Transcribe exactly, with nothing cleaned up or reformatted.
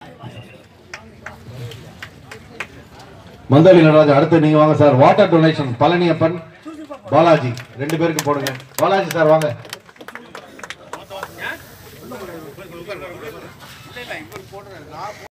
மந்தோலி நடராஜா அடுத்து நீங்க வாங்க sir. Water donation Palaniappan Balaji ரெண்டு பேருக்கு போடுங்க. பாலாஜி சார் வாங்க.